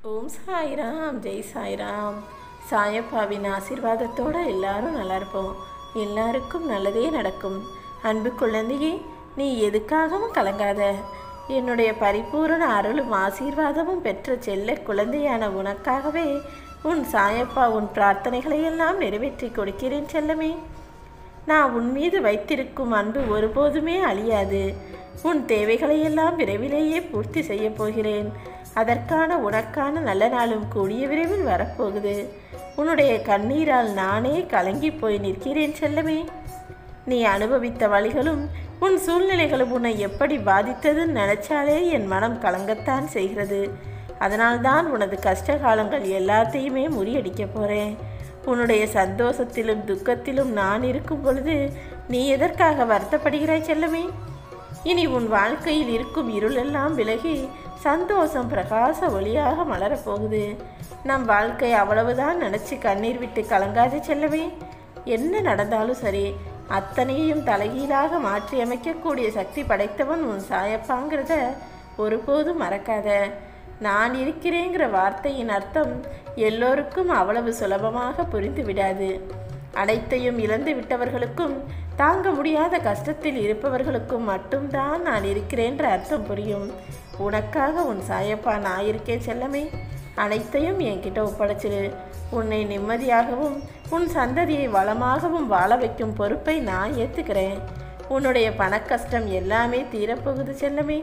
ஓம் சாய்ராம், ஜெய் சாய்ராம். சாயப்பாவின் ஆசீர்வாதத்தோடு எல்லாரும் நல்லா இருப்போம். எல்லாருக்கும் நல்லதே நடக்கும். அன்பு குழந்தையே, நீ எதுக்காகவும் கலங்காத. என்னுடைய பரிபூரண அருளும் ஆசீர்வாதமும் பெற்ற செல்ல குழந்தையான உனக்காகவே உன் சாயப்பா உன் பிரார்த்தனைகளையெல்லாம் நிறைவேற்றி கொடுக்கிறேன் செல்லமே. நான் உன் மீது வைத்திருக்கும் அன்பு ஒருபோதுமே அழியாது. உன் தேவைகளையெல்லாம் விரைவிலேயே பூர்த்தி செய்ய போகிறேன். அதற்கான உனக்கான நல்ல நாளும் கூடிய விரைவில் வரப்போகுது. உன்னுடைய கண்ணீரால் நானே கலங்கி போய் நிற்கிறேன் செல்லமே. நீ அனுபவித்த வழிகளும் உன் சூழ்நிலைகளும் உன்னை எப்படி பாதித்ததுன்னு நினைச்சாலே என் மனம் கலங்கத்தான் செய்கிறது. அதனால்தான் உனது கஷ்ட காலங்கள் எல்லாத்தையுமே முறியடிக்க போகிறேன். உன்னுடைய சந்தோஷத்திலும் துக்கத்திலும் நான் இருக்கும் பொழுது நீ எதற்காக வருத்தப்படுகிறாய் செல்லமே? இனி உன் வாழ்க்கையில் இருக்கும் இருளெல்லாம் விலகி சந்தோஷம் பிரகாச ஒளியாக மலரப்போகுது. நம் வாழ்க்கை அவ்வளவுதான் நினச்சி கண்ணீர் விட்டு கலங்காதே செல்லவே. என்ன நடந்தாலும் சரி, அத்தனையும் தலைகீழாக மாற்றி அமைக்கக்கூடிய சக்தி படைத்தவன் உன் சாயப்பாங்கிறத ஒருபோதும் மறக்காத. நான் இருக்கிறேங்கிற வார்த்தையின் அர்த்தம் எல்லோருக்கும் அவ்வளவு சுலபமாக புரிந்து விடாது. அனைத்தையும் இழந்து விட்டவர்களுக்கும் தாங்க முடியாத கஷ்டத்தில் இருப்பவர்களுக்கும் மட்டும்தான் நான் இருக்கிறேன்ற அர்த்தம் புரியும். உனக்காக உன் சாயப்பா நான் இருக்கேன் செல்லமே. அனைத்தையும் என்கிட்ட ஒப்படைச்சிடு. உன்னை நிம்மதியாகவும் உன் சந்ததியை வளமாகவும் வாழ வைக்கும் பொறுப்பை நான் ஏற்றுக்கிறேன். உன்னுடைய பணக்கஷ்டம் எல்லாமே தீரப்போகுது செல்லமே.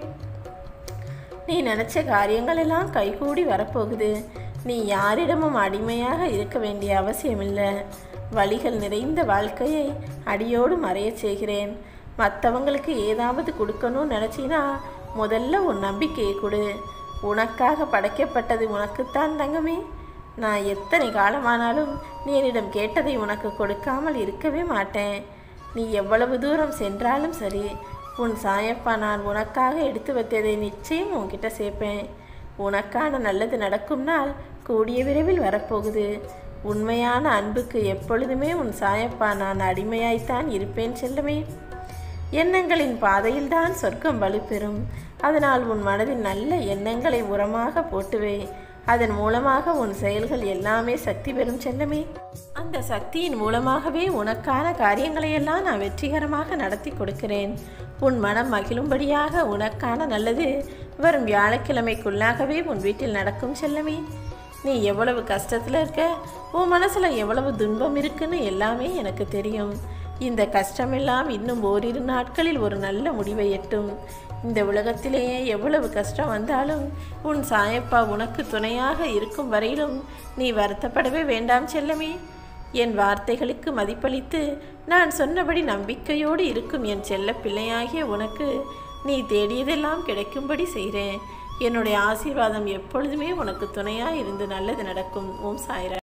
நீ நினச்ச காரியங்கள் எல்லாம் கைகூடி வரப்போகுது. நீ யாரிடமும் அடிமையாக இருக்க வேண்டிய அவசியமில்லை. வழிகள் நிறைந்த வாழ்க்கையை அடியோடு மறையச் செய்கிறேன். மற்றவங்களுக்கு ஏதாவது கொடுக்கணும்னு நினச்சினா முதல்ல உன் நம்பிக்கையை கொடு. உனக்காக படைக்கப்பட்டது உனக்குத்தான் தங்கமே. நான் எத்தனை காலமானாலும் நீ என்னிடம் கேட்டதை உனக்கு கொடுக்காமல் இருக்கவே மாட்டேன். நீ எவ்வளவு தூரம் சென்றாலும் சரி, உன் சாயப்பா நான் உனக்காக எடுத்து வைத்ததை நிச்சயம் உன்கிட்ட சேர்ப்பேன். உனக்கான நல்லது நடக்கும் நாள் கூடிய விரைவில் வரப்போகுது. உண்மையான அன்புக்கு எப்பொழுதுமே உன் சாயப்பா நான் அடிமையாய்த்தான் இருப்பேன் செல்லமே. எண்ணங்களின் பாதையில்தான் சொர்க்கம் வலுப்பெறும். அதனால் உன் மனதில் நல்ல எண்ணங்களை உரமாக போட்டுவே. அதன் மூலமாக உன் செயல்கள் எல்லாமே சக்தி பெறும் செல்லமே. அந்த சக்தியின் மூலமாகவே உனக்கான காரியங்களையெல்லாம் நான் வெற்றிகரமாக நடத்தி கொடுக்கிறேன். உன் மனம் மகிழும்படியாக உனக்கான நல்லது வரும் வியாழக்கிழமைக்குள்ளாகவே உன் வீட்டில் நடக்கும் செல்லமே. நீ எவ்வளவு கஷ்டத்தில் இருக்க, உன் மனசில் எவ்வளவு துன்பம் இருக்குன்னு எல்லாமே எனக்கு தெரியும். இந்த கஷ்டமெல்லாம் இன்னும் ஓரிரு நாட்களில் ஒரு நல்ல முடிவை எட்டும். இந்த உலகத்திலேயே எவ்வளவு கஷ்டம் வந்தாலும் உன் சாயப்பா உனக்கு துணையாக இருக்கும் வரையிலும் நீ வருத்தப்படவே வேண்டாம் செல்லமே. என் வார்த்தைகளுக்கு மதிப்பளித்து நான் சொன்னபடி நம்பிக்கையோடு இருக்கும் என் செல்ல பிள்ளையாகிய உனக்கு நீ தேடியதெல்லாம் கிடைக்கும்படி செய்கிறேன். என்னுடைய ஆசீர்வாதம் எப்பொழுதுமே உனக்கு துணையாக இருந்து நல்லது நடக்கும். ஓம் சாய்ராம்.